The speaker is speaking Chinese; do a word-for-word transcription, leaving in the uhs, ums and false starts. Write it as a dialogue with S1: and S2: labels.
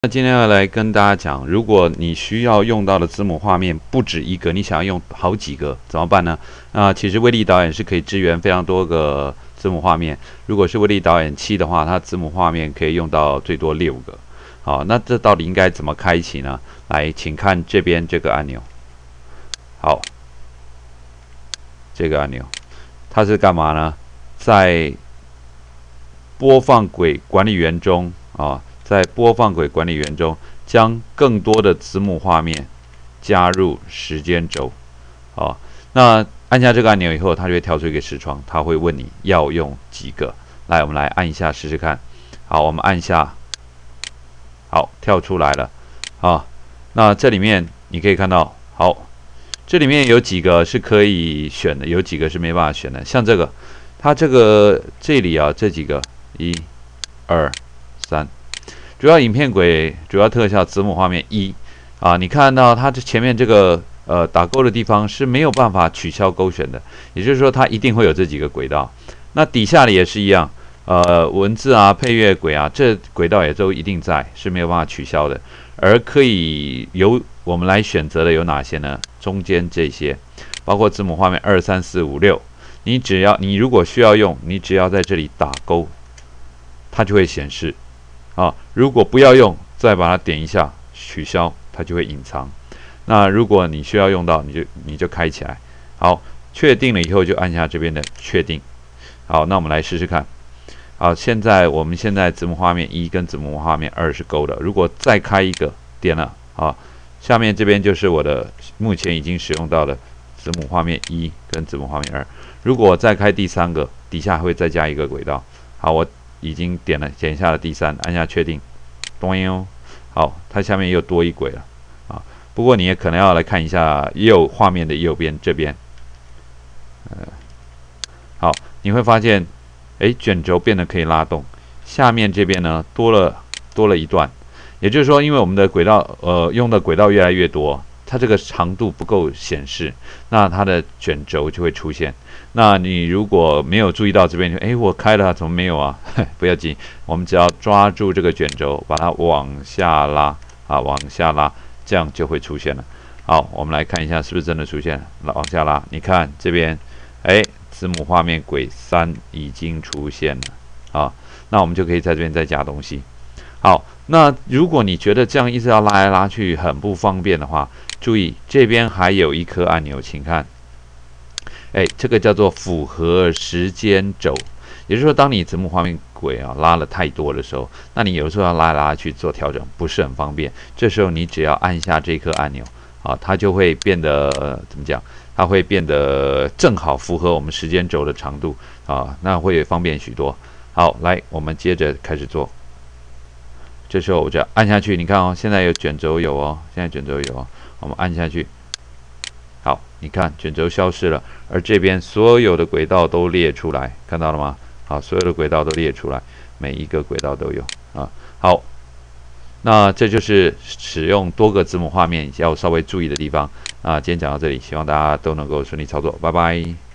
S1: 那今天要来跟大家讲，如果你需要用到的子母画面不止一个，你想要用好几个怎么办呢？啊，其实威力导演是可以支援非常多个子母画面。如果是威力导演七的话，它子母画面可以用到最多六个。好，那这到底应该怎么开启呢？来，请看这边这个按钮。好，这个按钮它是干嘛呢？在播放轨管理员中啊。在播放轨管理员中，将更多的子母画面加入时间轴。好，那按下这个按钮以后，它就会跳出一个视窗，它会问你要用几个。来，我们来按一下试试看。好，我们按下，好，跳出来了。好，那这里面你可以看到，好，这里面有几个是可以选的，有几个是没办法选的。像这个，它这个这里啊，这几个，一、二、三。主要影片轨、主要特效、子母画面一啊，你看到它这前面这个呃打勾的地方是没有办法取消勾选的，也就是说它一定会有这几个轨道。那底下的也是一样，呃，文字啊、配乐轨啊，这轨道也都一定在，是没有办法取消的。而可以由我们来选择的有哪些呢？中间这些，包括子母画面二、三、四、五、六，你只要你如果需要用，你只要在这里打勾，它就会显示。啊，如果不要用，再把它点一下取消，它就会隐藏。那如果你需要用到，你就你就开起来。好，确定了以后就按下这边的确定。好，那我们来试试看。好，现在我们现在子母画面一跟子母画面二是勾的。如果再开一个，点了，好，下面这边就是我的目前已经使用到的子母画面一跟子母画面二。如果我再开第三个，底下会再加一个轨道。好，我已经点了，点下了第三，按下确定，咚哟，好，它下面又多一轨了啊。不过你也可能要来看一下右画面的右边这边，呃，好，你会发现，哎，卷轴变得可以拉动，下面这边呢多了多了一段，也就是说，因为我们的轨道呃用的轨道越来越多，它这个长度不够显示，那它的卷轴就会出现。那你如果没有注意到这边，哎，我开了怎么没有啊？不要紧，我们只要抓住这个卷轴，把它往下拉啊，往下拉，这样就会出现了。好，我们来看一下是不是真的出现了。往下拉，你看这边，哎，子母画面轨三已经出现了啊。那我们就可以在这边再加东西。好，那如果你觉得这样一直要拉来拉去很不方便的话，注意这边还有一颗按钮，请看。哎，这个叫做符合时间轴，也就是说，当你子母画面轨啊拉了太多的时候，那你有时候要拉来拉去做调整，不是很方便。这时候你只要按下这颗按钮啊，它就会变得、呃、怎么讲？它会变得正好符合我们时间轴的长度啊，那会方便许多。好，来，我们接着开始做。这时候我就按下去，你看哦，现在有卷轴有哦，现在卷轴有哦，我们按下去。好，你看卷轴消失了，而这边所有的轨道都列出来，看到了吗？好，所有的轨道都列出来，每一个轨道都有啊。好，那这就是使用多个子母画面要稍微注意的地方啊。今天讲到这里，希望大家都能够顺利操作，拜拜。